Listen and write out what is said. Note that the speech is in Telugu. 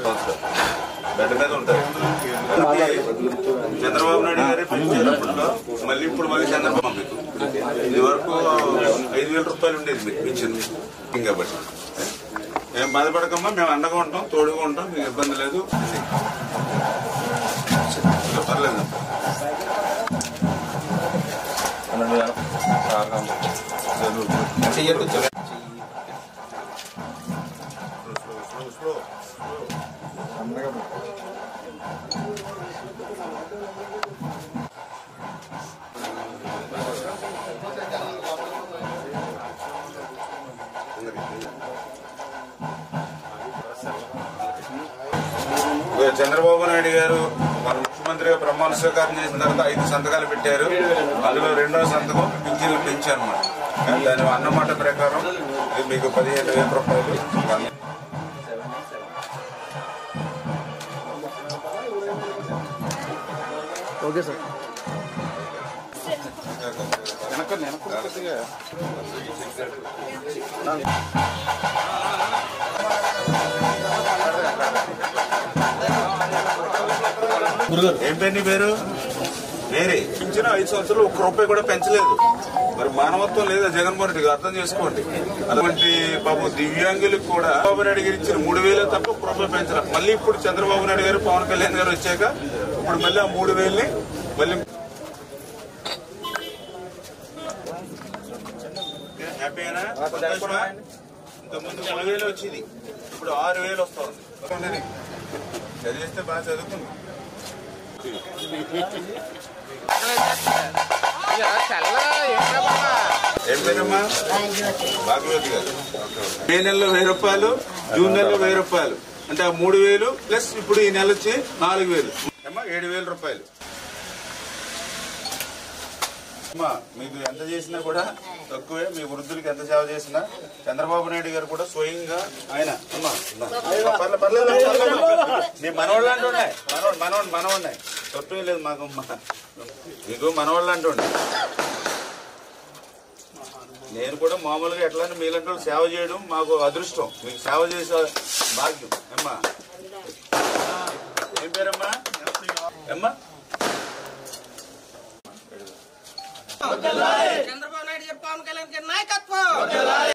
గడ్డ మీద ఉంటారు. చంద్రబాబు నాయుడు గారే పెంచేటప్పుడు మళ్ళీ ఇప్పుడు మళ్ళీ చంద్రబాబు మీకు ఇది వరకు 5,000 రూపాయలు ఉండేది మీకు పెంచింది కాబట్టి మేము బాధపడకమ్మా, మేము అండగా ఉంటాం, తోడుగా ఉంటాం, మీకు ఇబ్బంది లేదు. పర్లేదు చంద్రబాబు నాయుడు గారు మన ముఖ్యమంత్రిగా ప్రమాణ స్వీకారం చేసిన తర్వాత 5 సంతకాలు పెట్టారు. అందులో 2వ సంతకం పింఛన్లు పెంచారన్నమాట. దాని అన్నమాట ప్రకారం ఇది మీకు 15,000 రూపాయలు. Okay sir. ఏం పేరు నీ పేరు? వేరే పింఛను 5 సంవత్సరాలు 1 రూపాయి కూడా పెంచలేదు. మరి మానవత్వం లేదా జగన్మోహన్ రెడ్డి అర్థం చేసుకోండి. అటువంటి బాబు దివ్యాంగులకు కూడా చంద్రబాబు నాయుడు గారు ఇచ్చిన 3,000 తప్ప 1 రూపాయి పెంచారు. మళ్ళీ ఇప్పుడు చంద్రబాబు నాయుడు గారు పవన్ కళ్యాణ్ గారు వచ్చాక ఇప్పుడు మళ్ళీ ఆ 3,000ని మళ్ళీ హ్యాపీనా? ఇంతకుముందు 3,000 వచ్చేది, ఇప్పుడు 6,000 వస్తా ఉంది. చదివిస్తే బాగా చదువుకుంది. ఏం పేరమ్మా? భాగ్యవతి గారు. మే నెలలో 1,000 రూపాయలు, జూన్ నెలలో 1,000 రూపాయలు, అంటే ఆ 3,000 ప్లస్ ఇప్పుడు ఈ నెల వచ్చి 4,000 అమ్మా 7,000 రూపాయలు. అమ్మా మీకు ఎంత చేసినా కూడా తక్కువే. మీ వృద్ధులకి ఎంత సేవ చేసినా చంద్రబాబు నాయుడు గారు కూడా స్వయంగా ఆయన అమ్మా పర్లేదు నీ మనవాళ్ళు అంటుండే మనవాడినాయి తప్పేం లేదు మాకు. మీకు మనవాళ్ళు అంటుండే. నేను కూడా మామూలుగా ఎట్లా మీలంటే సేవ చేయడం మాకు అదృష్టం. మీకు సేవ చేసే భాగ్యం. అమ్మా ఏం పేరమ్మా? అమ్మా చంద్రబాబు నాయుడు పవన్ కళ్యాణ్ నాయకత్వం.